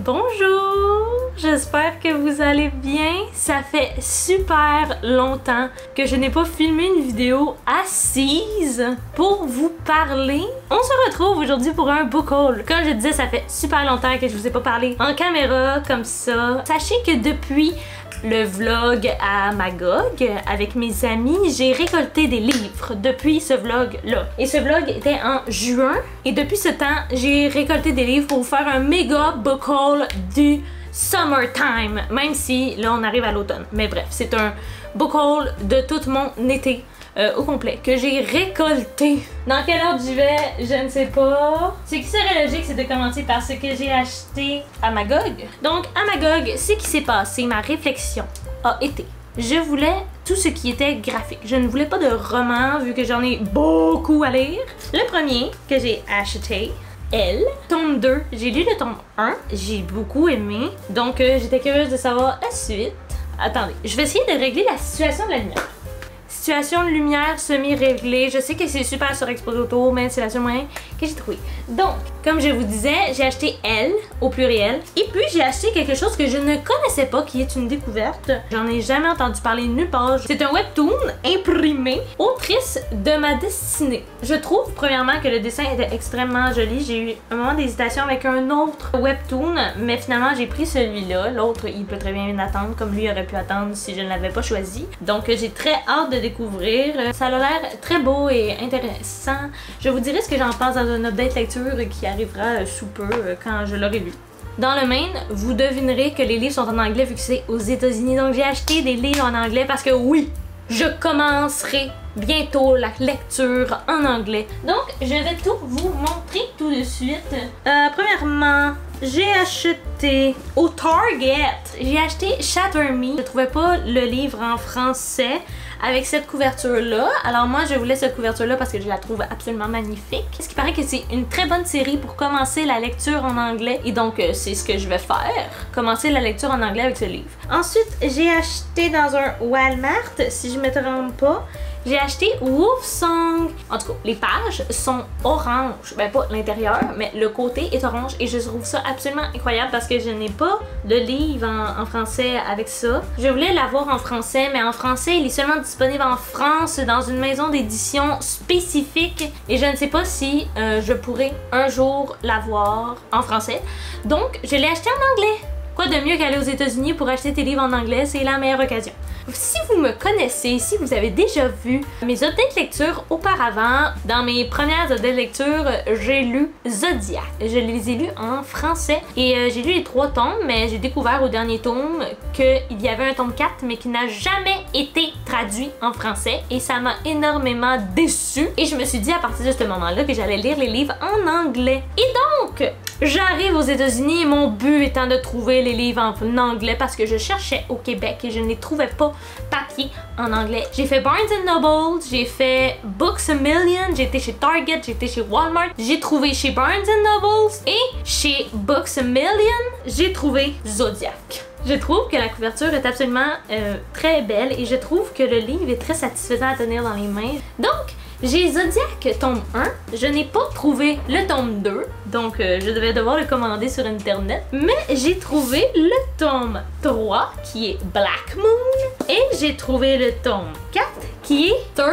Bonjour! J'espère que vous allez bien. Ça fait super longtemps que je n'ai pas filmé une vidéo assise pour vous parler. On se retrouve aujourd'hui pour un book haul. Comme je disais, ça fait super longtemps que je vous ai pas parlé en caméra comme ça. Sachez que depuis le vlog à Magog avec mes amis, j'ai récolté des livres depuis ce vlog-là. Et ce vlog était en juin. Et depuis ce temps, j'ai récolté des livres pour vous faire un méga book haul du summertime. Même si là, on arrive à l'automne. Mais bref, c'est un book haul de tout mon été. Au complet, que j'ai récolté. Dans quel ordre j'y vais, je ne sais pas. Ce qui serait logique, c'est de commencer par ce que j'ai acheté à Magog. Donc, à Magog, ce qui s'est passé, ma réflexion a été: je voulais tout ce qui était graphique. Je ne voulais pas de romans, vu que j'en ai beaucoup à lire. Le premier que j'ai acheté, Elle, tome 2. J'ai lu le tome 1, j'ai beaucoup aimé. Donc, j'étais curieuse de savoir la suite. Attendez, je vais essayer de régler la situation de la lumière. Situation de lumière semi-réglée. Je sais que c'est super surexposé autour, mais c'est la seule moyen que j'ai trouvé. Donc, comme je vous disais, j'ai acheté Elle, au pluriel. Et puis, j'ai acheté quelque chose que je ne connaissais pas, qui est une découverte. J'en ai jamais entendu parler nulle part. C'est un webtoon imprimé, autrice de ma destinée. Je trouve, premièrement, que le dessin était extrêmement joli. J'ai eu un moment d'hésitation avec un autre webtoon, mais finalement, j'ai pris celui-là. L'autre, il peut très bien attendre, comme lui aurait pu attendre si je ne l'avais pas choisi. Donc, j'ai très hâte de découvrir. Ça a l'air très beau et intéressant. Je vous dirai ce que j'en pense dans un update lecture qui arrivera sous peu quand je l'aurai lu. Dans le main, vous devinerez que les livres sont en anglais vu que c'est aux États-Unis. Donc j'ai acheté des livres en anglais parce que oui, je commencerai bientôt la lecture en anglais. Donc je vais tout vous montrer tout de suite. Premièrement, j'ai acheté au Target. J'ai acheté Shatter Me. Je trouvais pas le livre en français avec cette couverture-là. Alors moi, je voulais cette couverture-là parce que je la trouve absolument magnifique. Ce qui paraît que c'est une très bonne série pour commencer la lecture en anglais. Et donc, c'est ce que je vais faire. Commencer la lecture en anglais avec ce livre. Ensuite, j'ai acheté dans un Walmart, si je me trompe pas, j'ai acheté Wolfsong. En tout cas, les pages sont oranges. Ben, pas l'intérieur, mais le côté est orange. Et je trouve ça absolument incroyable parce que je n'ai pas de livre en français avec ça. Je voulais l'avoir en français, mais en français, il est seulement disponible en France dans une maison d'édition spécifique. Et je ne sais pas si je pourrai un jour l'avoir en français. Donc, je l'ai acheté en anglais. Quoi de mieux qu'aller aux États-Unis pour acheter tes livres en anglais? C'est la meilleure occasion. Si vous me connaissez, si vous avez déjà vu mes updates lecture auparavant, dans mes premières updates lecture, j'ai lu Zodiac. Je les ai lus en français et j'ai lu les 3 tomes, mais j'ai découvert au dernier tome qu'il y avait un tome 4 mais qui n'a jamais été traduit en français et ça m'a énormément déçue. Et je me suis dit à partir de ce moment-là que j'allais lire les livres en anglais. Et donc, j'arrive aux États-Unis, mon but étant de trouver les livres en anglais parce que je cherchais au Québec et je ne les trouvais pas papier en anglais. J'ai fait Barnes & Noble, j'ai fait Books A Million, j'ai été chez Target, j'ai été chez Walmart, j'ai trouvé chez Barnes & Noble et chez Books A Million, j'ai trouvé Zodiac. Je trouve que la couverture est absolument très belle et je trouve que le livre est très satisfaisant à tenir dans les mains. Donc, j'ai Zodiac tome 1, je n'ai pas trouvé le tome 2, donc je devais devoir le commander sur internet, mais j'ai trouvé le tome 3 qui est Black Moon et j'ai trouvé le tome 4 qui est 13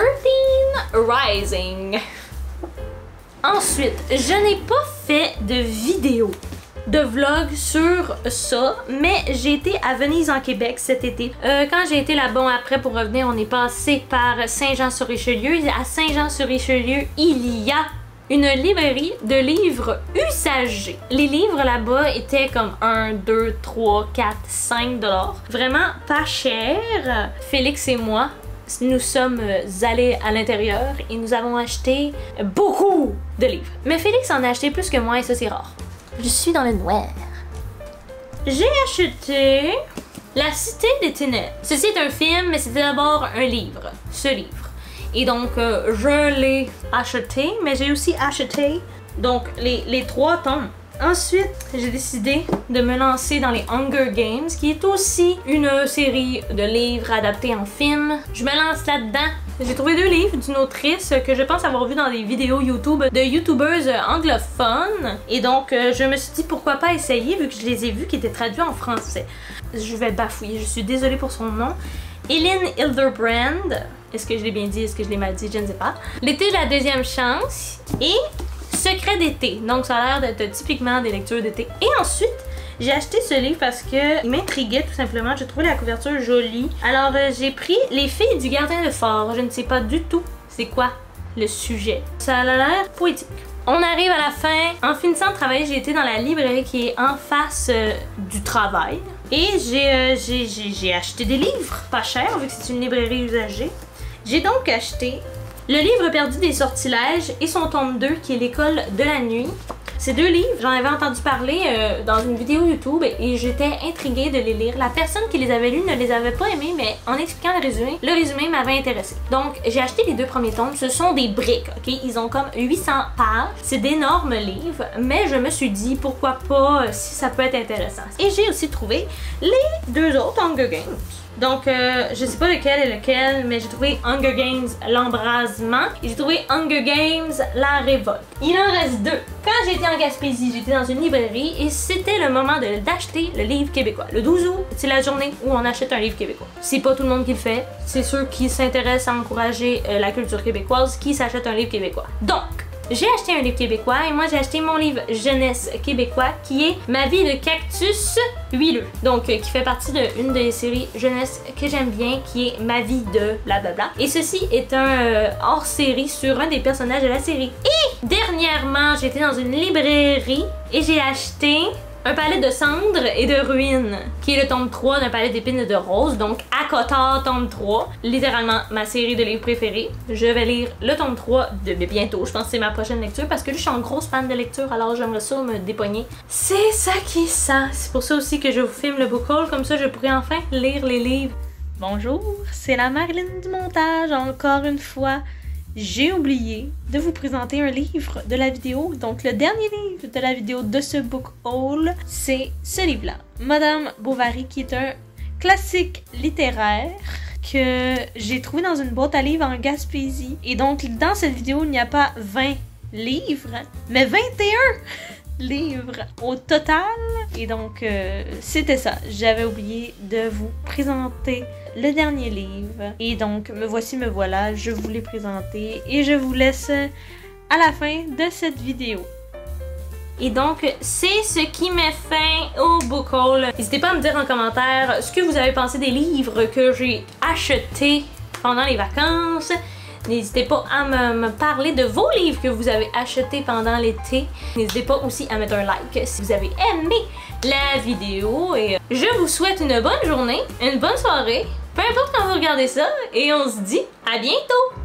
Rising. Ensuite, je n'ai pas fait de vidéo de vlog sur ça, mais j'ai été à Venise en Québec cet été. Quand j'ai été là-bas, après pour revenir, on est passé par Saint-Jean-sur-Richelieu. À Saint-Jean-sur-Richelieu, il y a une librairie de livres usagés. Les livres là-bas étaient comme 1, 2, 3, 4, 5 $. Vraiment pas cher. Félix et moi, nous sommes allés à l'intérieur et nous avons acheté beaucoup de livres. Mais Félix en a acheté plus que moi et ça c'est rare. Je suis dans le noir. J'ai acheté La Cité des Ténèbres. Ceci est un film, mais c'était d'abord un livre. Ce livre. Et donc, je l'ai acheté, mais j'ai aussi acheté donc les 3 tomes. Ensuite, j'ai décidé de me lancer dans les Hunger Games, qui est aussi une série de livres adaptés en film. Je me lance là-dedans J'ai trouvé 2 livres d'une autrice que je pense avoir vu dans des vidéos YouTube de YouTubers anglophones. Et donc, je me suis dit pourquoi pas essayer vu que je les ai vus qui étaient traduits en français. Je vais bafouiller, je suis désolée pour son nom. Elin Hilderbrand. Est-ce que je l'ai bien dit? Est-ce que je l'ai mal dit? Je ne sais pas. L'été de la deuxième chance. Et Secret d'été. Donc, ça a l'air d'être typiquement des lectures d'été. Et ensuite, j'ai acheté ce livre parce que il m'intriguait tout simplement. J'ai trouvé la couverture jolie. Alors, j'ai pris Les filles du gardien de fort. Je ne sais pas du tout c'est quoi le sujet. Ça a l'air poétique. On arrive à la fin. En finissant de travailler, j'ai été dans la librairie qui est en face du travail. Et j'ai acheté des livres, pas cher, vu que c'est une librairie usagée. J'ai donc acheté Le livre perdu des sortilèges et son tome 2 qui est L'école de la nuit. Ces 2 livres, j'en avais entendu parler dans une vidéo YouTube et j'étais intriguée de les lire. La personne qui les avait lus ne les avait pas aimés, mais en expliquant le résumé m'avait intéressée. Donc j'ai acheté les 2 premiers tomes. Ce sont des briques, ok? Ils ont comme 800 pages. C'est d'énormes livres, mais je me suis dit pourquoi pas si ça peut être intéressant. Et j'ai aussi trouvé les 2 autres Hunger Games. Donc, je sais pas lequel est lequel, mais j'ai trouvé Hunger Games l'embrasement et j'ai trouvé Hunger Games la révolte. Il en reste 2. Quand j'étais en Gaspésie, j'étais dans une librairie et c'était le moment d'acheter le livre québécois. Le 12 août, c'est la journée où on achète un livre québécois. C'est pas tout le monde qui le fait, c'est ceux qui s'intéressent à encourager la culture québécoise qui s'achètent un livre québécois. Donc, j'ai acheté un livre québécois et moi j'ai acheté mon livre jeunesse québécois qui est Ma vie de cactus huileux. Donc qui fait partie d'une des séries jeunesse que j'aime bien qui est Ma vie de blablabla. Et ceci est un hors-série sur un des personnages de la série. Et dernièrement j'étais dans une librairie et j'ai acheté Un palais de cendres et de ruines, qui est le tome 3 d'un palais d'épines et de roses, donc ACOTAR tome 3, littéralement ma série de livres préférés. Je vais lire le tome 3 de bientôt, je pense que c'est ma prochaine lecture, parce que là, je suis en grosse fan de lecture, alors j'aimerais ça me dépogner. C'est ça qui est ça, c'est pour ça aussi que je vous filme le book haul, comme ça je pourrai enfin lire les livres. Bonjour, c'est la Marilyn du montage, encore une fois. J'ai oublié de vous présenter un livre de la vidéo. Donc, le dernier livre de la vidéo de ce book haul, c'est ce livre-là. Madame Bovary, qui est un classique littéraire que j'ai trouvé dans une boîte à livres en Gaspésie. Et donc, dans cette vidéo, il n'y a pas 20 livres, mais 21 livres au total. Et donc, c'était ça. J'avais oublié de vous présenter le dernier livre. Et donc, me voici, me voilà. Je vous l'ai présenté. Et je vous laisse à la fin de cette vidéo. Et donc, c'est ce qui met fin au book haul. N'hésitez pas à me dire en commentaire ce que vous avez pensé des livres que j'ai achetés pendant les vacances. N'hésitez pas à me parler de vos livres que vous avez achetés pendant l'été. N'hésitez pas aussi à mettre un like si vous avez aimé la vidéo. Et je vous souhaite une bonne journée, une bonne soirée, peu importe quand vous regardez ça. Et on se dit à bientôt!